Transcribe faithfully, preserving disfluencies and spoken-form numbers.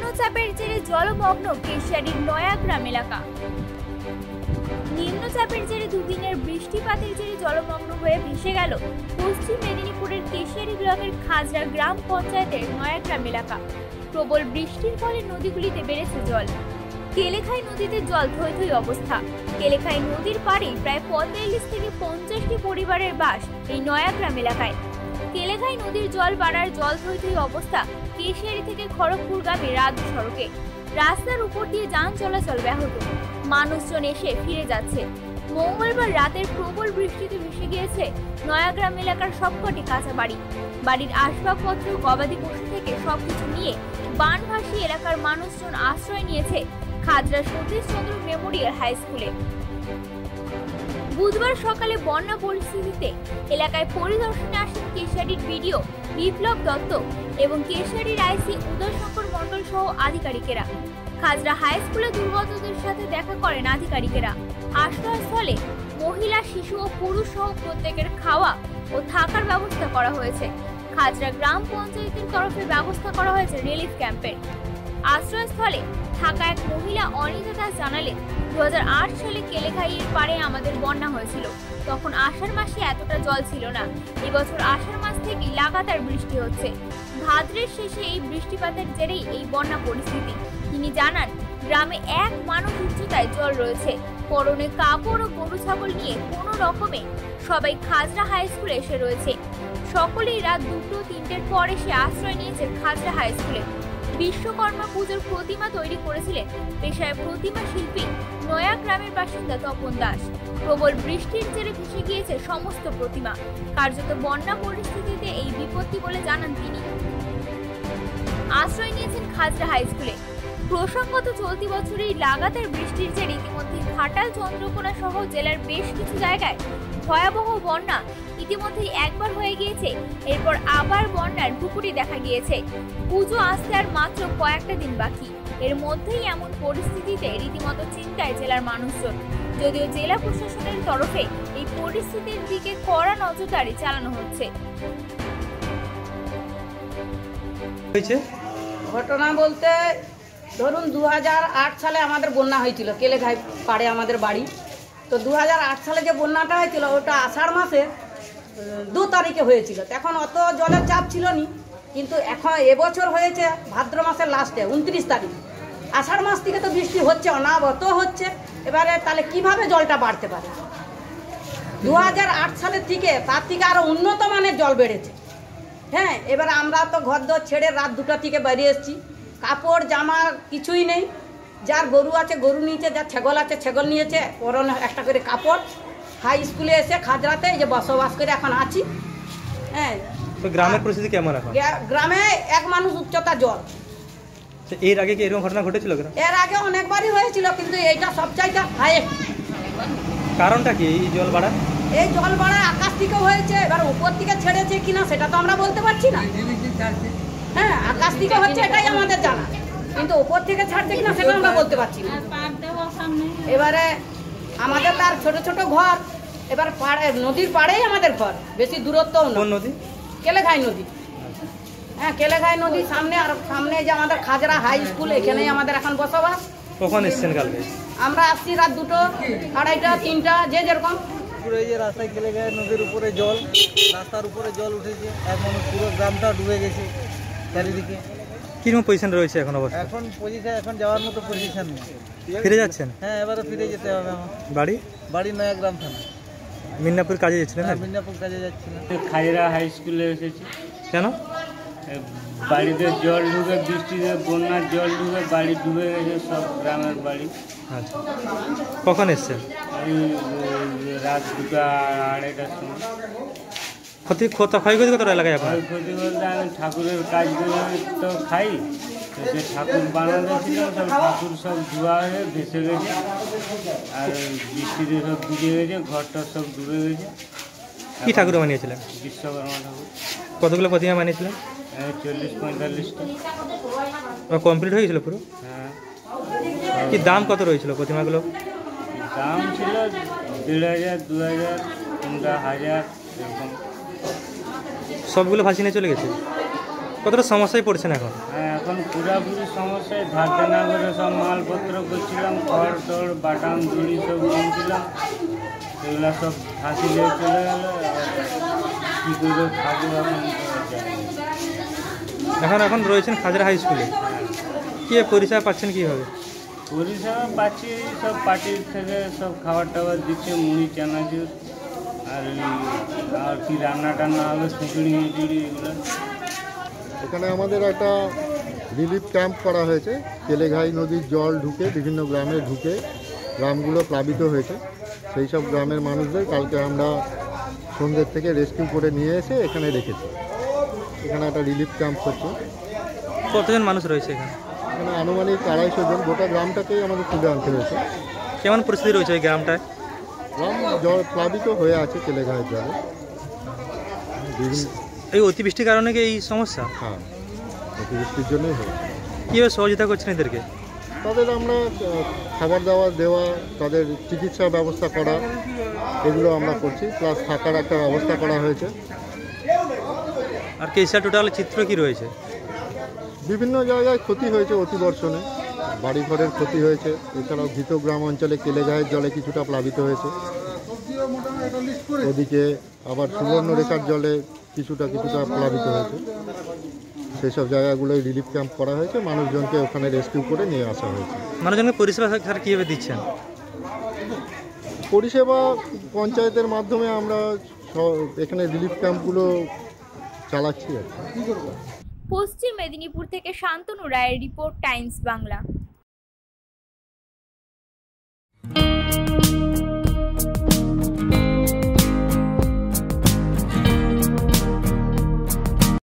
নিম্নচাপের জেরে জলমগ্ন কেশিয়াড়ির নয়াগ্রাম এলাকা। নিম্নচাপের জেরে দুদিনের বৃষ্টিপাতের জেরে জলমগ্ন হয়ে ভেসে গেল পশ্চিম মেদিনীপুরের কেশিয়াড়ি ব্লকের খাজরা গ্রাম পঞ্চায়েতের নয়াগ্রাম এলাকা। প্রবল বৃষ্টির ফলে নদীগুলিতে বেড়েছে জল। কেলেখাই নদীতে জল থই থই অবস্থা। কেলেখাই নদীর পাড়ে প্রায় পঁয়তাল্লিশ থেকে পঞ্চাশটি পরিবারের বাস এই নয়াগ্রাম এলাকায়। কেলেখাই নদীর জল বাড়ার জল থই থই অবস্থা কেশিয়াড়ি থেকে খড়গপুরগামী রাজ্য সড়কে। রাস্তার উপর দিয়ে যান চলাচল ব্যাহত, মানুষজন এসে ফিরে যাচ্ছে। মঙ্গলবার রাতের প্রবল বৃষ্টিতে ভেসে গিয়েছে নয়াগ্রাম এলাকার সবকটি কাঁচা বাড়ি। বাড়ির আসবাবপত্র, গবাদি পশু থেকে সবকিছু নিয়ে বানভাসী এলাকার মানুষজন আশ্রয় নিয়েছে খাজরা সতীশচন্দ্র মেমোরিয়াল হাই স্কুলে। বুধবার সকালে বন্যা পরিস্থিতিতে এলাকায় পরিদর্শনে আসেন কেশিয়াড়ির বিডিও বিপ্লব দত্ত এবং কেশিয়াড়ির আইসি উদয়শঙ্কর মণ্ডল সহ আধিকারিকেরা। খাজরা হাই স্কুলে দুর্গতদের সাথে দেখা করেন আধিকারিকেরা। আশ্রয়স্থলে মহিলা, শিশু ও পুরুষ সহ প্রত্যেকের খাওয়া ও থাকার ব্যবস্থা করা হয়েছে। খাজরা গ্রাম পঞ্চায়েতের তরফে ব্যবস্থা করা হয়েছে রিলিফ ক্যাম্পের। আশ্রয়স্থলে থাকা এক মহিলা অনিতা দাস জানালেন, দু হাজার আট সালে কেলেখাইয়ের পাড়ে আমাদের বন্যা হয়েছিল। তখন আষাঢ় মাসে এতটা জল ছিল না। এবছর আষাঢ় মাস থেকে লাগাতার বৃষ্টি হচ্ছে। ভাদ্রের শেষে এই বৃষ্টিপাতের জেরেই এই বন্যা পরিস্থিতি। তিনি জানান, গ্রামে এক মানুষ উচ্চতায় জল রয়েছে। পরনে কাপড় ও গরু ছাগল নিয়ে কোনো রকমে সবাই খাজরা হাই স্কুলে এসে রয়েছে। সকলেই রাত দুটো তিনটের পর এসে আশ্রয় নিয়েছে খাজরা হাই স্কুলে। বিশ্বকর্মা পুজোর প্রতিমা তৈরি করেছিলেন পেশায় প্রতিমা শিল্পী নয়াগ্রামের বাসিন্দা তপন দাস। প্রবল বৃষ্টির জেরে ভেসে গিয়েছে সমস্ত প্রতিমা। কার্যত বন্যা পরিস্থিতিতে এই বিপত্তি বলে জানান তিনি। আশ্রয় নিয়েছেন খাজরা হাই স্কুলে। প্রসঙ্গত, চলতি বছরের লাগাতার বৃষ্টির জেরে ইতিমধ্যে ঘাটাল, চন্দ্রকোনা সহ জেলার বেশ কিছু জায়গায় ভয়াবহ বন্যা ইতিমধ্যেই একবার হয়ে গিয়েছে। এরপর আবার বন্যার ভুকুটি দেখা গিয়েছে। পুজো আসতে আর মাত্র কয়েকটা দিন বাকি। এর মধ্যেই এমন পরিস্থিতিতে রীতিমতো চিন্তায় জেলার মানুষজন। যদিও জেলা প্রশাসনের তরফে এই পরিস্থিতির দিকে কড়া নজরদারি চালানো হচ্ছে। ঘটনা বলতে ধরুন দু হাজার আট সালে আমাদের বন্যা হয়েছিল কেলেখাই পাড়ে আমাদের বাড়ি। তো দু হাজার আট সালে যে বন্যাটা হয়েছিল ওটা আষাঢ় মাসে দু তারিখে হয়েছিল। তখন অত জলের চাপ ছিল নি, কিন্তু এখন এবছর হয়েছে ভাদ্র মাসের লাস্টে উনত্রিশ তারিখ। আষাঢ় মাস থেকে তো বৃষ্টি হচ্ছে, অনাবত হচ্ছে। এবারে তাহলে কিভাবে জলটা বাড়তে পারে? দু হাজার আট সালের থেকে তার থেকে আরও উন্নত মানের জল বেড়েছে। হ্যাঁ, এবার আমরা তো ঘর দর ছেড়ে রাত দুটা থেকে বেরিয়ে এসেছি। কাপড় জামা কিছুই নেই। যার গরু আছে গরু নিয়েছে, যার ছাগল আছে ছাগল নিয়েছে, পরনে একটা করে কাপড়। হাই স্কুলে এসে খাজরাতে এই যে বসবাস করে এখন আছি। হ্যাঁ, তো গ্রামের পরিস্থিতি কেমন এখন? গ্রামে এক মানুষ উচ্চতা জল। এর আগে কি এরকম ঘটনা ঘটেছিল? এর আগে অনেকবারই হয়েছিল, কিন্তু এইটা সবচাইতে হাইয়েস্ট। কারণটা কি এই জল বাড়া? এই জল বাড়া আকাশ থেকে হয়েছে, এবার উপর থেকে ছেড়েছে কিনা সেটা তো আমরা বলতে পারছি না। হ্যাঁ, আকাশ থেকে হচ্ছে এটাই আমাদের জানা, কিন্তু উপর থেকে ছাড়ছে কিনা সেটা আমরা বলতে পারছি না। এবারে আমাদের তার ছোট ছোট ঘর, এবার পাড়ে নদীর পাড়েই আমাদের ঘর, বেশি দূরত্ব নদী কেলেখাই নদী। হ্যাঁ, কেলেখাই নদীর সামনে, আর সামনে যে আমাদের খাজরা হাই স্কুল, এখানেই আমাদের এখন বসবাস। কখন এসছেন কালকে? আমরা আসছি রাত দুটো, আড়াইটা, তিনটা, যে যেরকম। পুরো যে রাস্তায় কেলেখাই নদীর উপরে জল, রাস্তার উপরে জল উঠেছে। এখন পুরো গ্রামটা ডুবে গেছে চারিদিকে। কিরকম পজিশন রয়েছে এখন অবস্থা? এখন পজিশন এখন যাওয়ার মতো পজিশন নেই। ফিরে যাচ্ছেন? হ্যাঁ, এবারে ফিরে যেতে হবে আমার। বাড়ি? বাড়ি নয়াগ্রাম থানা। মিদনাপুর কাজে যাচ্ছিলেন? হ্যাঁ, মিদনাপুর কাজে যাচ্ছিলাম। খাজরা হাই স্কুলে এসেছি। কেন? বাড়িতে জল ঢুকে, বৃষ্টিতে বন্যার জল ঢুকে বাড়ি ডুবে গেছে, সব গ্রামের বাড়ি। আচ্ছা, কখন এসছেন? এই রাত দুটো আড়াইটার সময়। ক্ষতি ক্ষয়ক্ষতি কতটা এলাকায় এখন? ক্ষয়ক্ষতি বলতে আমি ঠাকুরের কাজ করে তো খাই, যে ঠাকুর বানাতে ছিল সব ঠাকুর সব ধোয়া হয়ে ভেসে গেছে, আর বৃষ্টিতে সব ভিজে গেছে, ঘরটা সব ডুবে গেছে। কি ঠাকুর বানিয়েছিলেন? বিশ্বকর্মা ঠাকুর। কতগুলো প্রতিমা বানিয়েছিলেন? চল্লিশ পঁয়তাল্লিশটা। কমপ্লিট হয়ে গেছিল পুরো? হ্যাঁ। কি দাম কত রয়েছিল প্রতিমাগুলো? দাম ছিল দেড় হাজার, দু হাজার, তিনটা হাজার এরকম। সবগুলো ভাসি নিয়ে চলে গেছে? কতটা সমস্যায় পড়ছেন এখন? হ্যাঁ, এখন পুরাপুরি সমস্যায় ধার দেনা করে সব মালপত্র করছিলাম, খড় টড় বাটাম দড়ি সব কিনছিলাম, এগুলো সব ফাঁসি দিয়ে চলে গেল। কী করে খাবো এখন তো জানি না। এখন এখন রয়েছেন খাজরা হাই স্কুলে, কী পরিষেবা পাচ্ছেন কীভাবে? পরিষেবা পাচ্ছি সব পার্টির থেকে সব খাবার টাবার দিচ্ছে, মুড়ি চানাচুর আর এই আর কি রান্না টান্না হবে, খিচুড়ি মিচুড়ি এগুলো। এখানে আমাদের একটা রিলিফ ক্যাম্প করা হয়েছে। কেলেঘাই নদীর জল ঢুকে বিভিন্ন গ্রামে ঢুকে গ্রামগুলো প্লাবিত হয়েছে। সেই সব গ্রামের মানুষদের কালকে আমরা সন্ধ্যের থেকে রেস্কিউ করে নিয়ে এসে এখানে রেখেছি। এখানে একটা রিলিফ ক্যাম্প হচ্ছে। কতজন মানুষ রয়েছে এখানে? এখানে আনুমানিক আড়াইশো জন। গোটা গ্রামটাকেই আমাদের তুলে আনতে হয়েছে। কেমন পরিস্থিতি রয়েছে ওই গ্রামটায়? গ্রাম জল প্লাবিত হয়ে আছে কেলেঘাইয়ের জলে। বিভিন্ন এই অতিবৃষ্টির কারণে কি এই সমস্যা? হ্যাঁ, অতিবৃষ্টির জন্যই হয়েছে। কীভাবে সহযোগিতা করছেন এদেরকে? তাদের আমরা আহ, খাবার দাবার দেওয়া, তাদের চিকিৎসার ব্যবস্থা করা, এগুলো আমরা করছি। প্লাস থাকার একটা ব্যবস্থা করা হয়েছে। আর কেশিয়া টোটাল চিত্র কি রয়েছে? বিভিন্ন জায়গায় ক্ষতি হয়েছে অতিবর্ষণে, বাড়িঘরের ক্ষতি হয়েছে। এছাড়াও ঘিত গ্রাম অঞ্চলে কেলেঘাইয়ের জলে কিছুটা প্লাবিত হয়েছে। ওদিকে আবার সুবর্ণরেখার জলে কিছুটা কিছুটা প্লাবিত হয়েছে। সেসব জায়গাগুলোয় রিলিফ ক্যাম্প করা হয়েছে, মানুষজনকে ওখানে রেস্কিউ করে নিয়ে আসা হয়েছে। মানুষজনকে পরিষেবা স্যার কীভাবে দিচ্ছেন? পরিষেবা পঞ্চায়েতের মাধ্যমে আমরা স- এখানে রিলিফ ক্যাম্পগুলো চালাচ্ছি আর কি। পশ্চিম মেদিনীপুর থেকে শান্তনু রায়ের রিপোর্ট, টাইমস বাংলা।